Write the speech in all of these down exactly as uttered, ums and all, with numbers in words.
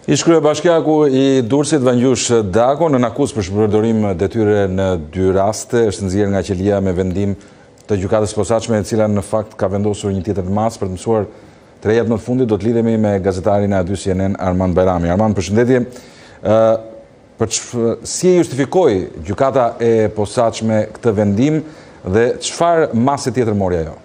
Ish kryebashkiaku i Durrësit Vangjush Dako në akuzë për shpërdorim detyre në dy raste është nxjerrë nga qelia me vendim të gjykatës posaçme, e cila në fakt ka vendosur një tjetër mas për të mësuar tre javë më të fundit. Do të lidhemi me gazetarin e A dy C N N Armand Bajrami. Armand, përshëndetje. Për si e justifikoi gjykata e posaçme këtë vendim dhe çfarë mase tjetër mori ajo?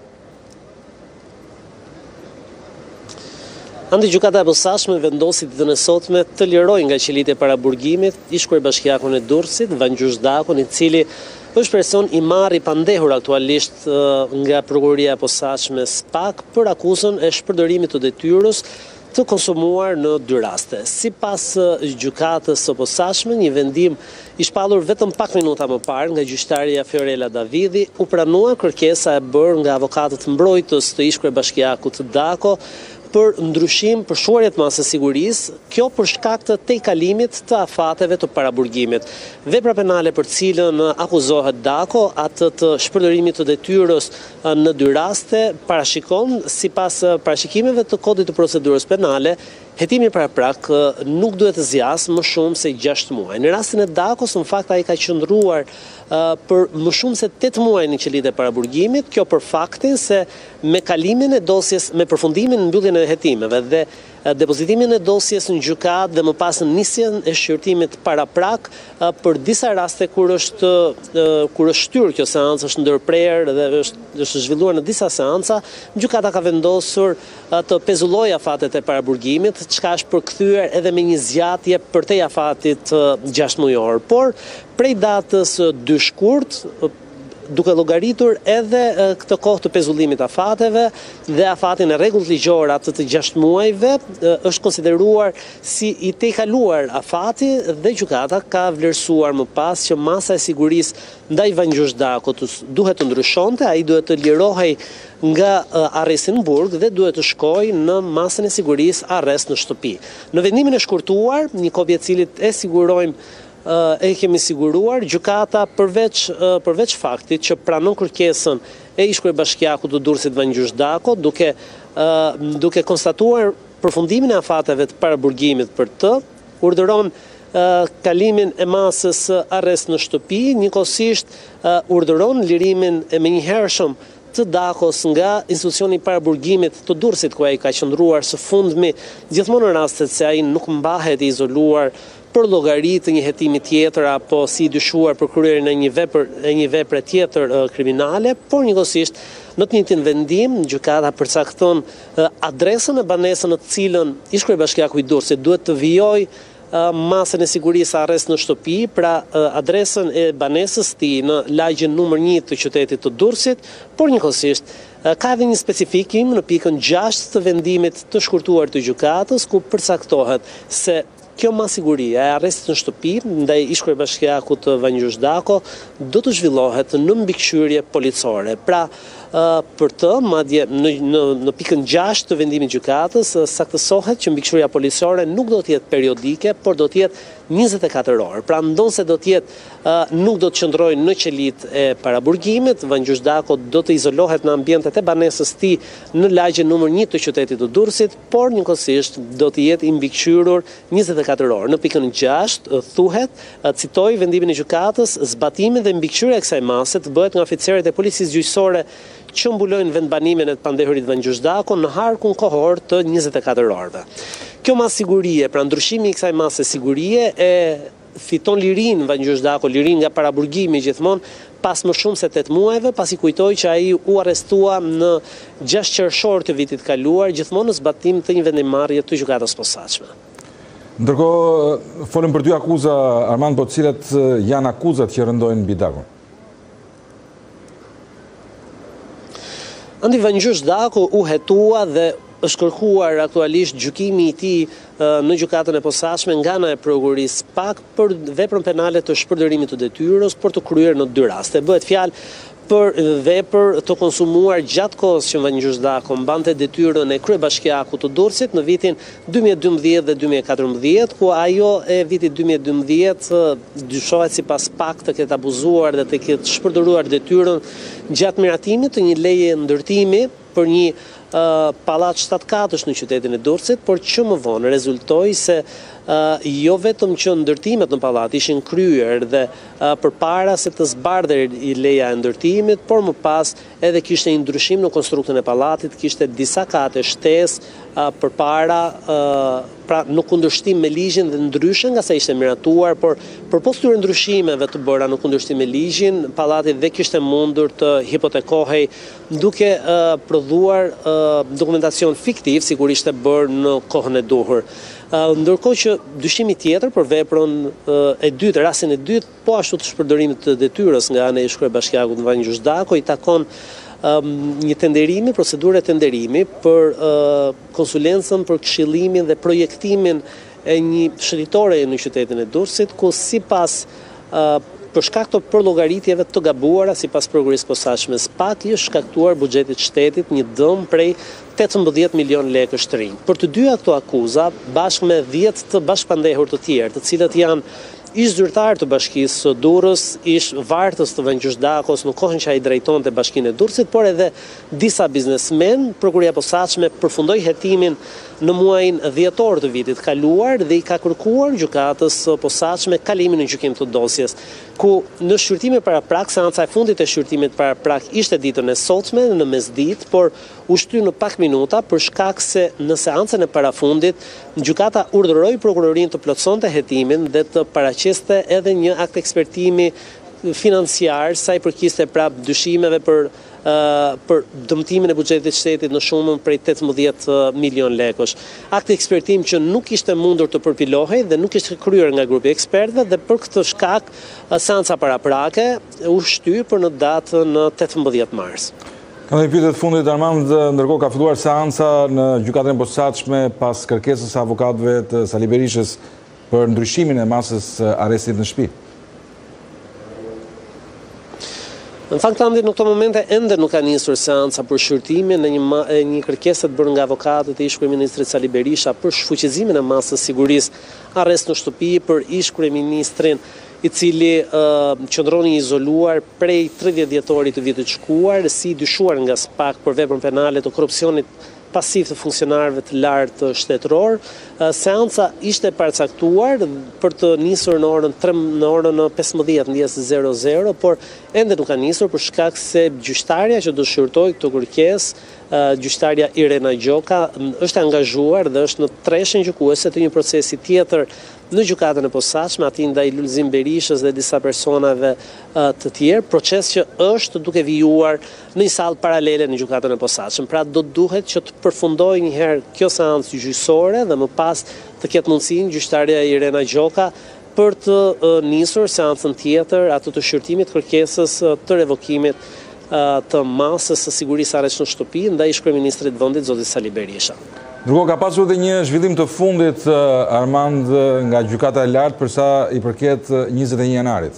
Andi gjykata e posaçme vendosi ditën e sotme të lirojë nga qelitë e paraburgimit ish kryebashkiakun e Durrësit, Vangjush Dako, i cili është person i marrë i pandehur aktualisht nga prokuroria e posaçme SPAK për akuzën e shpërdorimit të detyrës të konsumuar në dy raste. Sipas gjykatës së posaçme, një vendim i shpallur vetëm pak minuta më parë nga gjyqtaria Fiorella Davidi, u pranua kërkesa e bërë nga avokatët mbrojtës të ish kryebashkiakut Dako për ndryshim për shuarjet masës sigurisë, kjo për shkak të tejkalimit të afateve të paraburgimit. Vepra penale për cilën akuzohet Dako, atë të shpërdorimit të detyrës në dy raste, parashikon sipas parashikimeve të kodit të procedurës penale, hetimi paraprak nuk duhet të zjasë më shumë se gjashtë muaj. Në rastin e Dakos, në fakt ai ka qëndruar uh, për më shumë se tetë muaj në qelitë e paraburgimit, kjo për faktin se me kalimin e dosjes, me përfundimin në mbylljen e hetimeve dhe depozitimin e dosjes në gjykatë dhe më pas nisjen e shqyrtimit paraprak për disa raste kur është kur është shtyr kjo seancë, është ndërprerë dhe është, është zhvilluar në disa seanca, gjykata ka vendosur të pezullojë afatet e paraburgimit, çka është përkthyer edhe me një zgjatje përtej afatit gjashtë mujor. Por prej datës dy shkurt, duke llogaritur edhe këtë kohë të pezullimit afateve dhe afatin e rregullt ligjor atë të gjashtë muajve, është konsideruar si i tejkaluar afati dhe gjykata ka vlerësuar më pas që masa e sigurisë ndaj Vangjush Dakot duhet të ndryshonte, ai duhet të lirohej nga arresti në burg dhe duhet të shkojë në masën e sigurisë arrest në shtëpi. Në vendimin e shkurtuar, një kopje e cilit e sigurojmë e kemi siguruar, gjykata përveç, përveç faktit që pranon kërkesën e ish kryebashkiakut të Durrësit Vangjush Dako, duke, duke konstatuar përfundimin e afateve të paraburgimit për të, urdhëron kalimin e masës arrest në shtëpi, njëkohësisht urdhëron lirimin e menjëhershëm të Dakos nga institucioni i paraburgimit të Durrësit, ku ai ka qëndruar së fundmi, gjithmonë në rastet se ai nuk mbahet i izoluar për llogaritë të një hetimi tjetër apo si dyshuar për kryerjen e një vepre e një vepre tjetër uh, kriminale, por njëkohësisht në të njëjtin vendim gjykata përcakton uh, adresën e banesën në të cilën ish kryebashkiaku i Durrësit duhet të vijojë uh, masën e sigurisë arrest në shtëpi, pra uh, adresën e banesës së tij në lagjen numër një të qytetit të Durrësit, por njëkohësisht uh, ka edhe një specifikim në pikën gjashtë të vendimit të shkurtuar të gjykatës, ku përcaktohet se kjo masiguria e arrestit në shtëpi ndaj ish kryebashkiakut të Vangjush Dako do të zhvillohet në mbikëqyrje policore. Pra, uh, për të, madje në, në, në pikën gjashtë të vendimit gjykatës, saktësohet që mbikëqyrja policore nuk do të jetë periodike, por do të jetë njëzet e katër orë. Pra, ndonse do të jetë uh, nuk do të qëndrojë në qelitë e paraburgimit, Vangjush Dako do të izolohet në ambientet e banesës së tij në lagjen numër një të qytetit të Durrësit, por njëkohësisht do të jetë i mbikëqyrur njëzet e katër orë. Në pikën gjashtë thuhet, citoj vendimin e gjykatës, zbatimi dhe mbikëqyrja e kësaj mase të bëhet nga oficerët e policisë gjyqësore që mbulojnë vendbanimin e të pandehurit Vangjush Dako në harkun kohor të njëzet e katër orëve. Kjo masë sigurie, pra ndryshimi i kësaj mase sigurie e fiton lirin Vangjush Dako, lirin nga paraburgimi gjithmonë pas më shumë se tetë muajve, pasi kujtoj që ai u arrestua në gjashtë qershor të vitit kaluar, gjithmonë në zbatim të një vendimarrje të gjykatës posaçme. Ndërkohë, folëm për dy akuza, Armand, po cilat janë akuzat që rëndojnë mbi Dakon? Andi Vangjush Dako u hetua dhe është kërkuar aktualisht gjykimi i tij në gjykatën e posaçme nga ana e prokurorisë SPAK për veprën penale të shpërdorimit të detyrës për të kryer në dy raste. Bëhet fjalë për vepër të konsumuar gjatë kohës që Vangjush Dako mbante detyrën e kryebashkiakut të Durrësit në vitin dy mijë e dymbëdhjetë dhe dy mijë e katërmbëdhjetë, ku ajo e vitit dy mijë e dymbëdhjetë dyshohet sipas SPAK të ketë abuzuar dhe të ketë shpërdoruar detyrën gjatë miratimit të një leje ndërtimi për një pallat shtatkatësh në qytetin e Durrësit, por që më vonë rezultoi se uh, jo vetëm që ndërtimet në pallat ishin kryer dhe uh, përpara se të zbardhej i leja e ndërtimit, por më pas edhe kishte një ndryshim në konstruktin e pallatit, kishte disa kate shtesë uh, përpara uh, pra në kundërshtim me ligjin dhe ndryshe nga sa ishte miratuar, por përpos këtyre ndryshimeve të bëra në kundërshtim me ligjin, pallati dhe kishte mundur të hipotekohej duke uh, prodhuar uh, dokumentacion fiktiv, sigurisht e bërë në kohën e duhur. Uh, ndërkohë që dyshimi tjetër për veprën uh, e dytë, rastin e dytë, po ashtu të shpërdorimit të detyrës nga ana e Kryebashkiakut në Vangjush Dako, i takon um, një tenderimi, procedurë e tenderimi për uh, konsulencën, për këshillimin dhe projektimin e një shëritore në qytetin e Durrësit, ku sipas uh, për shkak të përllogaritjeve të gabuara sipas prokurisë posaçme S P A K i është shkaktuar buxhetit shtetit një dëm prej tetëmbëdhjetë milion lekësh të rinj. Për të dyja këto akuza, bashkë me dhjetë të bashkëpandehur të tjerë, të cilët janë ish zyrtar të bashkisë së Durrës, ish vartës të Vangjush Dakos në kohën që ai drejtonte bashkinë e Durrësit, por edhe disa biznesmen, prokuria posaçme përfundoi hetimin në muajin dhjetor të vitit kaluar dhe i ka kërkuar gjykatës posaçme kalimin në gjykim të dosjes, ku në shqyrtimin paraprak, seanca e fundit e shqyrtimit paraprak ishte ditën e sotme në mesditë, por u shty në pak minuta për shkak se në seancën e parafundit gjykata urdhëroi prokurorinë të plotësonte hetimin dhe të paraqeste edhe një akt ekspertimi financiar sa i përkiste prap dyshimeve për Uh, për dëmtimin e buxhetit shtetit në shumën prej tetëmbëdhjetë milion lekësh. Akti ekspertim që nuk ishte mundur të përpilohej dhe nuk ishte kryer nga grupi ekspertëve dhe për këtë shkak uh, seanca paraprake u shty për në datën tetëmbëdhjetë mars. Kanë një pyetje të fundit, Armand, ndërkohë ka filluar seanca në gjykatën e posaçme pas kërkesës së avokatëve të Sali Berishës për ndryshimin e masës arrestit në shtëpi. Në fakt, në këto momente ende nuk ka nisur seanca për shqyrtimin në një, një kërkesë të bërë nga avokatët e ish kryeministrit Sali Berisha për shfuqizimin e masës sigurisë arrest në shtëpi për ish kryeministrin i cili uh, qëndroni izoluar prej tridhjetë dhjetorit të vitit shkuar, si dyshuar nga S P A K për veprën penale të korrupsionit pasiv të funksionarëve të lartë shtetëror. Seanca ishte paracaktuar për të nisur në orën tre në orën pesëmbëdhjetë zero zero, por ende nuk ka nisur për shkak se gjyqtarja që do shqyrtoi këtë kërkesë, gjyqtarja Irena Gjoka, është angazhuar dhe është në treshën gjykuese të një procesi tjetër në gjykatën e posaçme, aty ndaj Lulzim Berishës dhe disa personave uh, të tjerë, proces që është duke vijuar në një sallë paralele në gjykatën e posaçme. Pra do duhet që të përfundojë një herë kjo seancë gjyqësore dhe më pas të ketë mundësinë gjyqtarja Irena Gjoka për të uh, nisur seancën tjetër, atë të shqyrtimit kërkesës uh, të revokimit uh, të masës së sigurisë arrest në shtëpi ndaj ish-kryeministrit të vendit zotit Sali Berisha. Ndërkohë ka pasur dhe një zhvillim të fundit, Armand, nga gjykata e lartë për sa i përket njëzet e një janarit.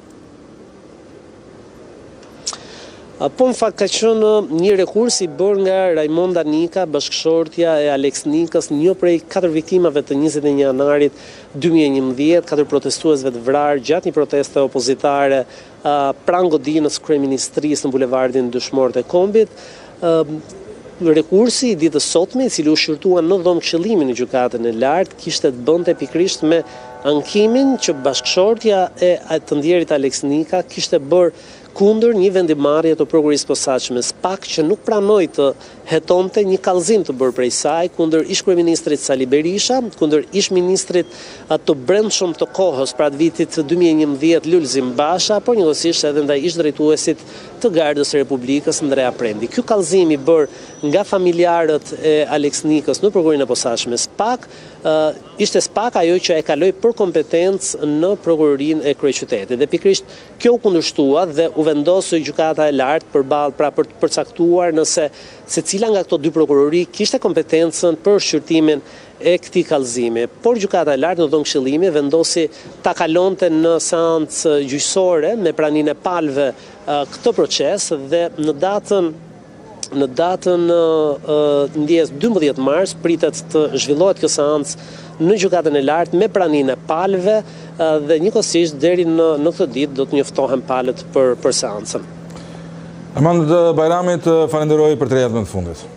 Po në fakt ka qenë një rekurs i bërë nga Raimonda Nika, bashkëshortja e Alex Nikës, një prej katër viktimave të njëzet e një janarit dy mijë e njëmbëdhjetë, katër protestuesve të vrarë gjatë një proteste opozitare pranë godinës kryeministrisë në bulevardin Dëshmorët e Kombit. Rekursi i ditës sotme, i cili u shqyrtua në dhomë këshillimin në gjykatën e lartë, kishte të bënte pikërisht me ankimin që bashkëshortja e të ndjerit Alex Nika kishte bërë kundër një vendimarrje të prokurisë posaçme S P A K që nuk pranoi të hetonte një kallëzim të bërë prej saj kundër ish-kryeministrit Sali Berisha, kundër ish-ministrit të brendshëm të kohës pra të vitit dy mijë e njëmbëdhjetë Lulzim Basha, por njëkohësisht edhe ndaj ish-drejtuesit të Gardës së Republikës Ndrea Prendi. Ky kallëzim i bërë nga familjarët e Alex Nikës në prokurinë e posaçme S P A K, uh, ishte S P A K ajo që e kaloi për kompetencë në prokurorinë e kryeqytetit. Dhe pikërisht kjo u kundërshtua dhe u vendosë gjykata e lartë përballë pra për të përcaktuar nëse secila nga këto dy prokurori kishte kompetencën për shqyrtimin e këtij kallëzimi. Por gjykata e lartë në dhomë këshillimi vendosi ta kalonte në seancë gjyqësore me praninë e palëve këtë proces dhe në datën në datën uh, ndjes dymbëdhjetë mars pritet të zhvillohet kjo seancë në gjykatën e lartë me praninë e palëve uh, dhe njëkohësisht deri në në këtë ditë do të njoftohen palët për për seancën. Armand Bajrami, të falenderoj për trejat më të fundit.